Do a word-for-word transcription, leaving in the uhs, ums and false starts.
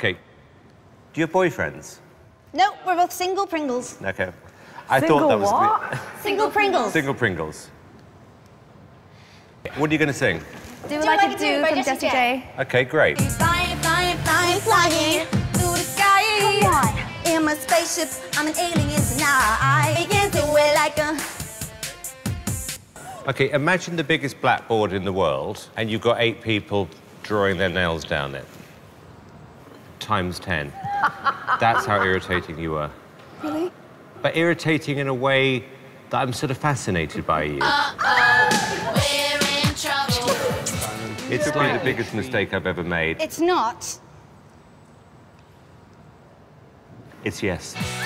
OK. Do you have boyfriends? No, we're both single Pringles. OK. I single thought that was... what? Single Pringles. Single Pringles. What are you going to sing? Do, do like, like a do, do from Jessie J. OK, great. Flying, flying, flying, flying through the sky. Come on. In my spaceship, I'm an alien tonight. I can do it like a... OK, imagine the biggest blackboard in the world, and you've got eight people drawing their nails down it. Times ten. That's how irritating you were. Really? But irritating in a way that I'm sort of fascinated by you. Uh-oh, we're in trouble. It's like the biggest mistake I've ever made. It's not. It's yes.